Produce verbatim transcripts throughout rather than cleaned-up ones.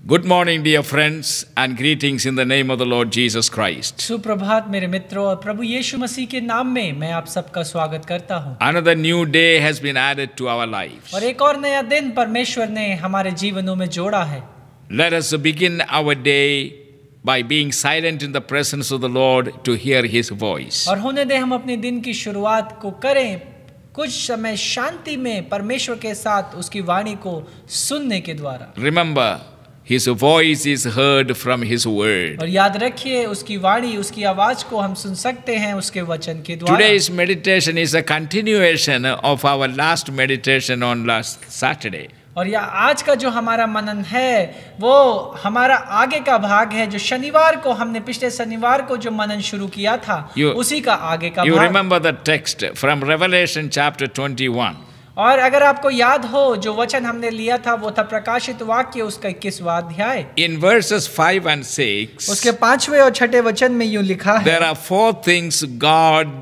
Good morning, dear friends, and greetings in the name of the Lord Jesus Christ. सुप्रभात मेरे मित्रों और प्रभु यीशु मसीह के नाम में मैं आप सबका स्वागत करता हूँ। Another new day has been added to our lives. और एक और नया दिन परमेश्वर ने हमारे जीवनों में जोड़ा है। Let us begin our day by being silent in the presence of the Lord to hear His voice. और होने दे हम अपने दिन की शुरुआत को करें कुछ समय शांति में परमेश्वर के साथ उसकी वाणी को सुनने के द्वारा। Remember, His voice is heard from His word. और याद रखिए उसकी वाणी उसकी आवाज को हम सुन सकते हैं उसके वचन के द्वारा। Today's meditation is a continuation of our last meditation on last Saturday. और यह आज का जो हमारा मनन है वो हमारा आगे का भाग है जो शनिवार को हमने पिछले शनिवार को जो मनन शुरू किया था You- उसी का आगे का You भाग। remember the text from Revelation chapter twenty-one. और अगर आपको याद हो जो वचन हमने लिया था वो था प्रकाशित वाक्य उसका इक्कीसवां अध्याय। In verses five and six, उसके पांचवें और छठे वचन में यूं लिखा है, there are four things God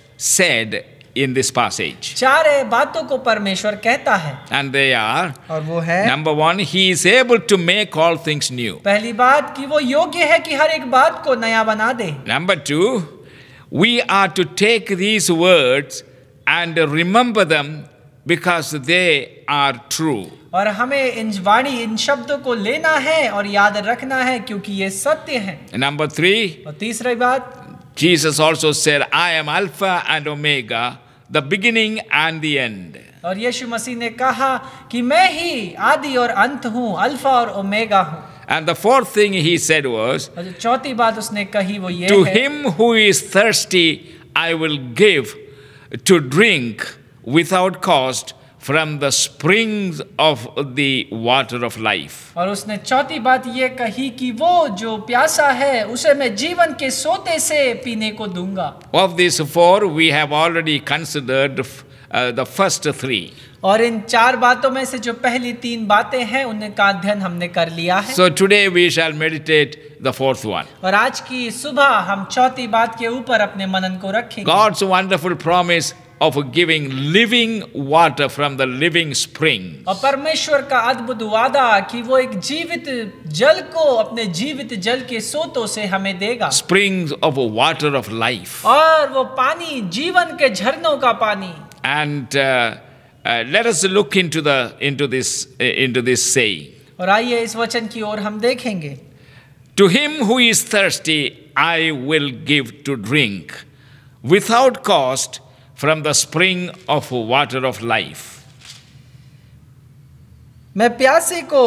said in this passage. चार बातों को परमेश्वर कहता है And they are, और वो है number one, He is able to make all things new. पहली बात कि वो योग्य है कि हर एक बात को नया बना दे। Number two, we are to take these words and remember them because they are true. और हमें इन वाणी इन शब्दों को लेना है और याद रखना है क्योंकि ये सत्य है। Number three, और तीसरी बात Jesus also said, I am Alpha and Omega, the beginning and the end. और यीशु मसीह ने कहा कि मैं ही आदि और अंत हूँ, अल्फा और ओमेगा हूँ। And the fourth thing He said was, और जो चौथी बात उसने कही वो ये to है, him who is thirsty, I will give to drink without cost from the springs of the water of life. और उसने चौथी बात ये कही कि वो जो प्यासा है उसे मैं जीवन के सोते से पीने को दूंगा। Of these four, we have already considered uh, the first three. और इन चार बातों में से जो पहली तीन बातें हैं उनका अध्ययन हमने कर लिया है। So today we shall meditate the fourth one. और आज की सुबह हम चौथी बात के ऊपर अपने मनन को रखेंगे। God's wonderful promise of giving living water from the living spring. और परमेश्वर का अद्भुत वादा कि वो एक जीवित जल को अपने जीवित जल के सोतों से हमें देगा। Springs of water of life. और वो पानी जीवन के झरनों का पानी। And uh, uh, let us look into the into this uh, into this saying. और आइए इस वचन की ओर हम देखेंगे। To him who is thirsty, I will give to drink without cost from the spring of water of life. मैं प्यासे को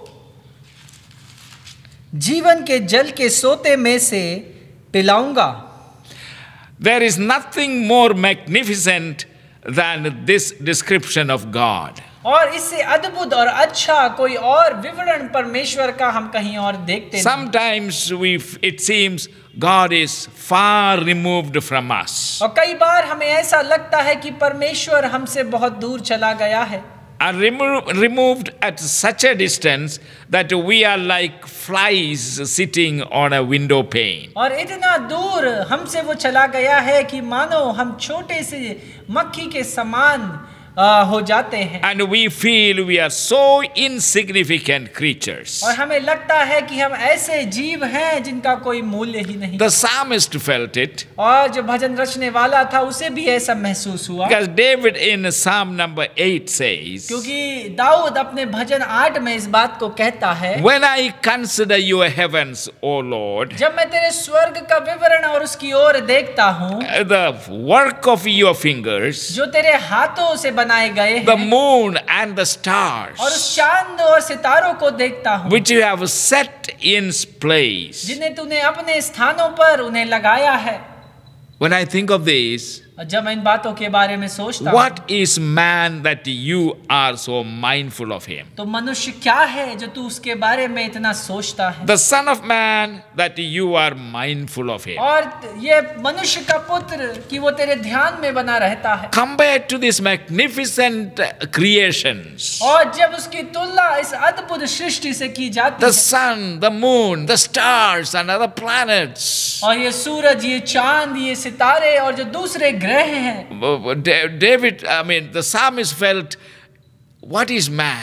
जीवन के जल के सोते में से पिलाऊंगा। There is nothing more magnificent than this description of God. और इससे अद्भुत और अच्छा कोई और विवरण परमेश्वर का हम कहीं और देखते नहीं। Sometimes we it seems God is far removed from us. और कई बार हमें ऐसा लगता है कि परमेश्वर हमसे बहुत दूर चला गया है। Are remo- removed at such a distance that we are like flies sitting on a window pane. और इतना दूर हमसे वो चला गया है कि मानो हम छोटे से मक्खी के समान आ, हो जाते हैं। And we feel we are so insignificant creatures. और हमें लगता है कि हम ऐसे जीव हैं जिनका कोई मूल्य ही नहीं। The psalmist felt it और जो भजन रचने वाला था उसे भी ऐसा महसूस हुआ because David in Psalm number eight says, क्योंकि दाऊद अपने भजन आठ में इस बात को कहता है, when I consider your heavens, O Lord, जब मैं तेरे स्वर्ग का विवरण और उसकी ओर देखता हूँ, the work of your fingers, जो तेरे हाथों से बनाए गए the हैं, moon and the stars, और उस चांद और सितारों को देखता हूँ, which you have set in place. जिन्हें तूने अपने स्थानों पर उन्हें लगाया है। When I think of this, और जब मैं इन बातों के बारे में सोचता हूँ, what is man that you are so mindful of him? तो मनुष्य क्या है जो तू उसके बारे में इतना सोचता है? The son of man that you are mindful of him. और ये मनुष्य का पुत्र कि वो तेरे ध्यान में बना रहता है। Compared to these magnificent creations, और जब उसकी तुलना इस अद्भुत सृष्टि से की जाती the है, sun, the moon, the stars and other planets, और ये सूरज, ये चांद, ये सितारे और जो दूसरे ग्रह हैं, David, I mean, the psalmist felt, what is man?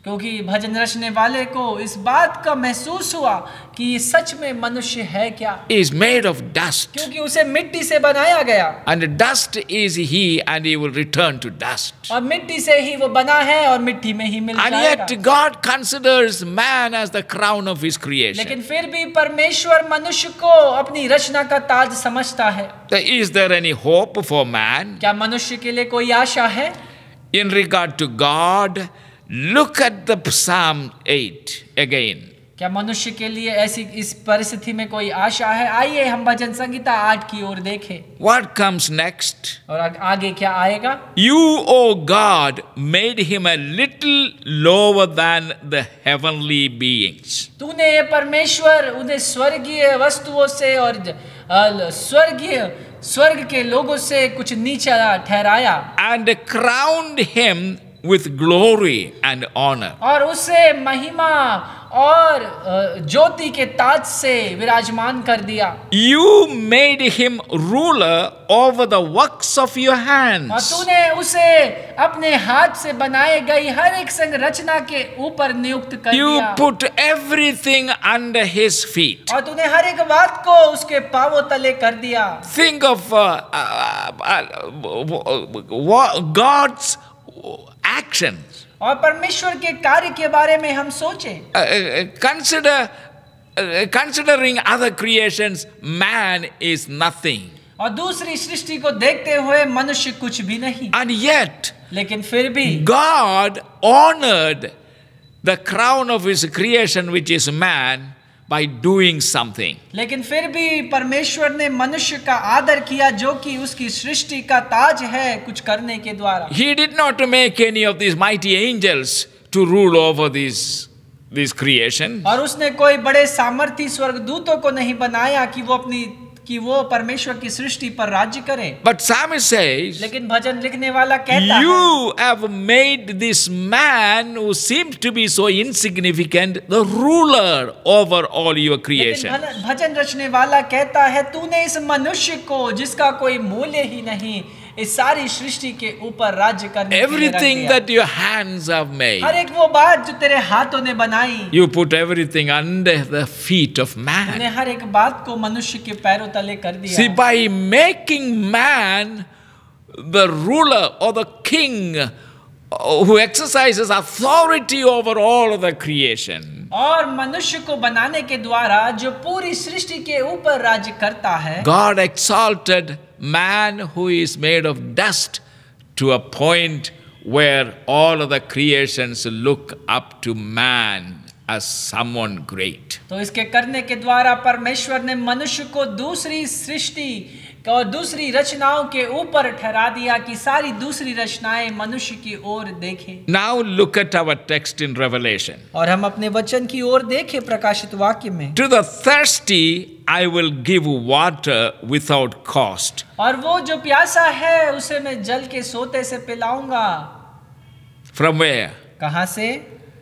क्योंकि भजन रचने वाले को इस बात का महसूस हुआ कि ये सच में मनुष्य है क्या, He is made of dust. क्योंकि उसे मिट्टी से बनाया गया And dust is he, and he will return to dust. और मिट्टी से ही वो बना है और मिट्टी में ही मिल And जाएगा। yet God considers man as the crown of his creation. लेकिन फिर भी परमेश्वर मनुष्य को अपनी रचना का ताज समझता है। Is there any hope for man? क्या मनुष्य के लिए कोई आशा है? In regard to God, look at the Psalm eight again. क्या मनुष्य के लिए ऐसी इस परिस्थिति में कोई आशा है? आइए हम भजन संहिता आठ की ओर देखें। What comes next? और आगे क्या आएगा? You, O God, made him a little lower than the heavenly beings. तूने ये परमेश्वर उन्हें स्वर्गीय वस्तुओं से और स्वर्गीय स्वर्ग के लोगों से कुछ नीचा ठहराया। And crowned him with glory and honor. और उसे महिमा और ज्योति के ताज से विराजमान कर दिया। You made him ruler over the works of your hands. और तूने उसे अपने हाथ से बनाए गई हर एक संरचना के ऊपर नियुक्त कर You दिया। put everything under his feet. और तूने हर एक बात को उसके पांवों तले कर दिया। Think of uh, uh, uh, God's actions. और परमेश्वर के कार्य के बारे में हम सोचें। Uh, uh, consider, uh, considering other creations, man is nothing. और दूसरी सृष्टि को देखते हुए मनुष्य कुछ भी नहीं। And yet, लेकिन फिर भी God honored the crown of his creation, which is man, by doing something. लेकिन फिर भी परमेश्वर ने मनुष्य का आदर किया जो कि उसकी सृष्टि का ताज है कुछ करने के द्वारा। He did not make any of these mighty angels to rule over these, this creation. और उसने कोई बड़े सामर्थी स्वर्गदूतों को नहीं बनाया कि वो अपनी कि वो परमेश्वर की सृष्टि पर राज्य करें। But Psalmist says, लेकिन भजन लिखने वाला कहता है, you have made this man who seems to be so insignificant the ruler over all your creation. लेकिन भजन रचने वाला कहता है तूने इस मनुष्य को जिसका कोई मूल्य ही नहीं इस सारी सृष्टि के ऊपर राज्य करने के लिए रख Everything दिया। that your hands have made, हर एक वो बात जो तेरे हाथों ने बनाई, you put everything under the feet of तूने man. हर एक बात को मनुष्य के पैरों तले कर दिया। See, by making man the ruler or the king who exercises authority over all of the creation, और मनुष्य को बनाने के द्वारा जो पूरी सृष्टि के ऊपर राज्य करता है, God exalted man who is made of dust to a point where all of the creations look up to man as someone great. तो इसके करने के द्वारा परमेश्वर ने मनुष्य को दूसरी सृष्टि और दूसरी रचनाओं के ऊपर ठहरा दिया कि सारी दूसरी रचनाएं मनुष्य की ओर देखें। Now look at our text in Revelation. और हम अपने वचन की ओर देखें प्रकाशित वाक्य में। To the thirsty I will give water without cost. और वो जो प्यासा है उसे मैं जल के सोते से पिलाऊंगा। From where? कहाँ से?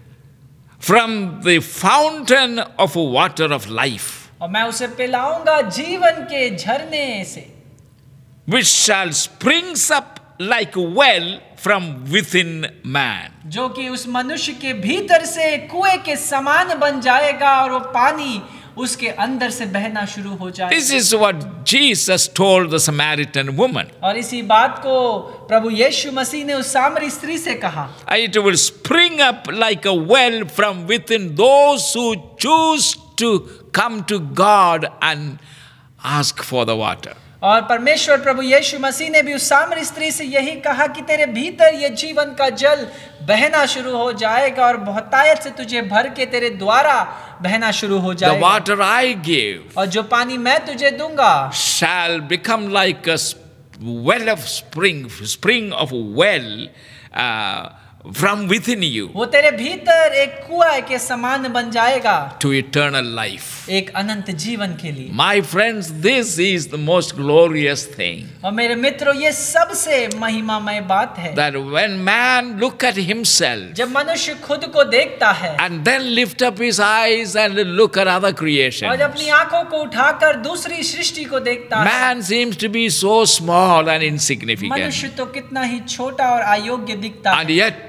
From the fountain of water of life, और मैं उसे पिलाऊंगा जीवन के झरने से, which shall springs up like a well from within man. जो कि उस मनुष्य के भीतर से कुएं के समान बन जाएगा और वो पानी उसके अंदर से बहना शुरू हो जाएगा। This is what Jesus told the Samaritan woman. और इसी बात को प्रभु यीशु मसीह ने उस सामरी स्त्री से कहा, It will spring up like a well from within those who choose to come to God and ask for the water. और परमेश्वर प्रभु यीशु मसीह ने भी उस सामरी स्त्री से यही कहा कि तेरे भीतर ये जीवन का जल बहना शुरू हो जाएगा और बहुतायत से तुझे भर के तेरे द्वारा बहना शुरू हो The जाएगा। water I give और जो पानी मैं तुझे दूंगा shall become like a well of spring, spring of well uh, from within you वो तेरे भीतर एक कुआं के समान बन जाएगा to eternal life. एक अनंत जीवन के लिए। My friends, this is the most glorious thing. और मेरे मित्रों ये सबसे महिमामय बात है That when man look at himself जब मनुष्य खुद को देखता है and then lift up his eyes and look at other और creation, जब अपनी आंखों को उठाकर दूसरी सृष्टि को देखता है, man seems to be so small and insignificant. मनुष्य तो कितना ही छोटा और अयोग्य दिखता And है। yet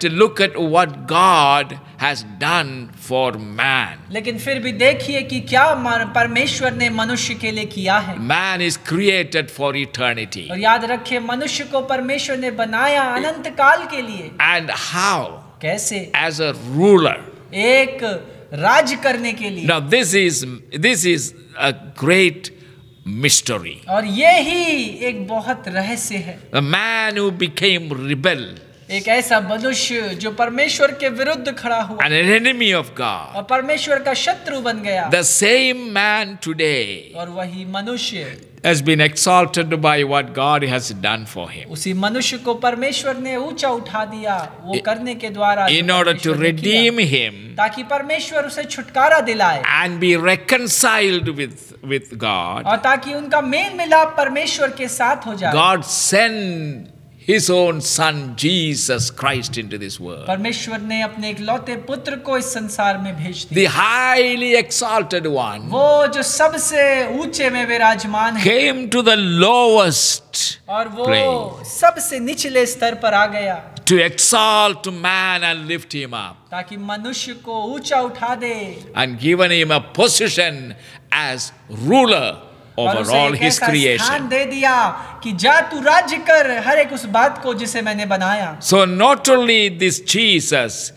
look at what God has done for man. लेकिन फिर भी देखिए कि क्या मा- परमेश्वर ने मनुष्य के लिए किया है। Man is created for eternity. और याद रखिए मनुष्य को परमेश्वर ने बनाया अनंत काल के लिए। And how? कैसे? As a ruler. एक राज करने के लिए। Now this is this is a great mystery. और ये ही एक बहुत रहस्य है। A man who became rebel, एक ऐसा मनुष्य जो परमेश्वर के विरुद्ध खड़ा हुआ an enemy of God. और परमेश्वर का शत्रु बन गया। The same man today और वही मनुष्य has been exalted by what God has done for him. उसी मनुष्य को परमेश्वर ने ऊंचा उठा दिया वो करने के द्वारा जो In order to परमेश्वर ने किया, redeem him ताकि परमेश्वर उसे छुटकारा दिलाए and be reconciled with, with God, और ताकि उनका मेल मिलाप परमेश्वर के साथ हो जाए। God sent His own Son Jesus Christ into this world. परमेश्वर ने अपने इकलौते पुत्र को इस संसार में भेज दिया। The highly exalted one वो जो सबसे ऊंचे में विराजमान है came to the lowest और वो place सबसे निचले स्तर पर आ गया to exalt man and lift him up ताकि मनुष्य को ऊंचा उठा दे and given him a position as ruler और over उसे all एक his ऐसा स्थान creation. दे दिया कि जा तू राज्य कर हर एक उस बात को जिसे मैंने बनाया। So not only this Jesus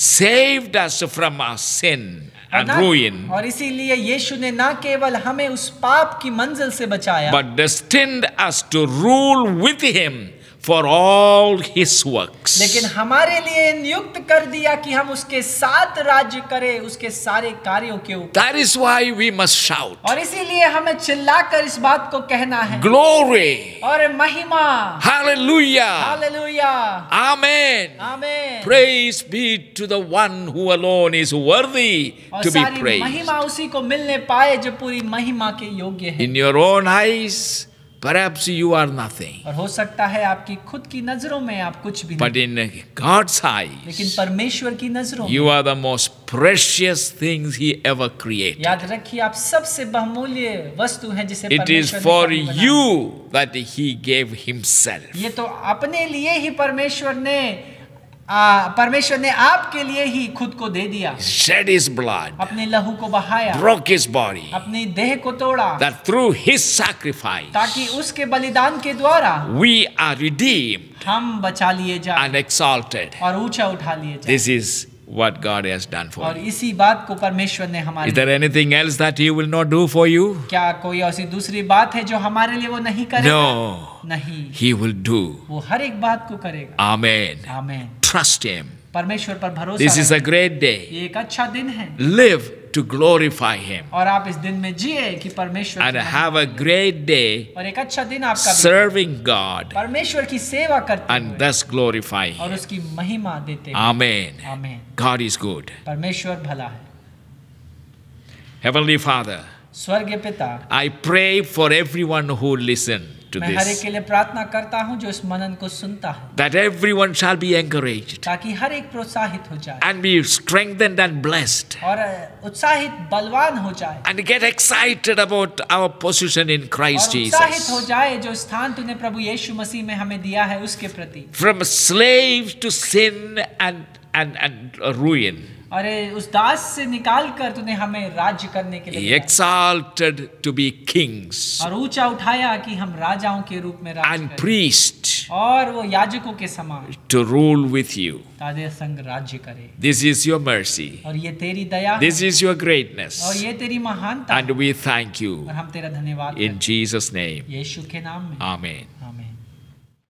saved us from our sin और and ना- ruin, और इसीलिए यीशु ने ना केवल हमें उस पाप की मंजिल से बचाया but destined us to rule with him for all his works. लेकिन हमारे लिए नियुक्त कर दिया कि हम उसके साथ राज्य करें उसके सारे कार्यों के ऊपर। That is why we must shout, और इसीलिए हमें चिल्लाकर इस बात को कहना है glory, और महिमा। hallelujah, hallelujah, amen. आमीन। Praise be to the one who alone is worthy और to be सारी praised. महिमा उसी को मिलने पाए जो पूरी महिमा के योग्य है। In your own eyes, perhaps you are nothing. और हो सकता है आपकी खुद की नजरों में आप कुछ भी But नहीं, in God's लेकिन eyes, परमेश्वर की नजरों में you are the most precious things He ever created. याद रखिए आप सबसे बहुमूल्य वस्तु हैं जिसे It is परमेश्वर ने for कभी बनाया। you that He gave Himself. ये तो अपने लिए ही परमेश्वर ने आ, परमेश्वर ने आपके लिए ही खुद को दे दिया, He shed His blood, अपने लहू को बहाया, broke His body, अपनी देह को तोड़ा that through His sacrifice ताकि उसके बलिदान के द्वारा we are redeemed हम बचा लिए जाए and exalted. और ऊंचा उठा लिए जाए। This is what God has done for और you. इसी बात को परमेश्वर ने हमारे Is there anything else that He will not do for you? क्या कोई ऐसी दूसरी बात है जो हमारे लिए वो नहीं करेगा? No, नहीं, He will do. वो हर एक बात को करेगा। Amen. आमीन। Trust Him. परमेश्वर पर भरोसा This is a रखें। great day. ये एक अच्छा दिन है Live to glorify Him और आप इस दिन में जिए कि परमेश्वर and की have a great day और एक अच्छा दिन आपका भी serving God परमेश्वर की सेवा करते and हुए thus glorify और Him. उसकी महिमा देते हुए। Amen. आमीन। God is good. परमेश्वर भला है। Heavenly Father, स्वर्गीय पिता, I pray for everyone who listened to मैं हर एक this, के लिए प्रार्थना करता हूँ जो इस मनन को सुनता है that everyone shall be encouraged ताकि हर एक प्रोत्साहित हो जाए and be strengthened and blessed और उत्साहित बलवान हो जाए and get excited about our position in Christ और उत्साहित हो Jesus. जाए जो स्थान तूने प्रभु यीशु मसीह में हमें दिया है उसके प्रति। From slaves to sin and, and, and ruin, और उस दास से निकाल कर तूने हमें राज्य करने के लिए He बुलाया exalted to be kings और ऊंचा उठाया कि हम राजाओं के रूप में राज and करें priests और वो याजकों के समान to rule with you. ताजे संग राज्य करे। This is your mercy. और ये तेरी दया है This is your और greatness. ये तेरी महानता And है we thank you और हम तेरा धन्यवाद in करते Jesus' name. हैं। यीशु के नाम में Amen. आमीन।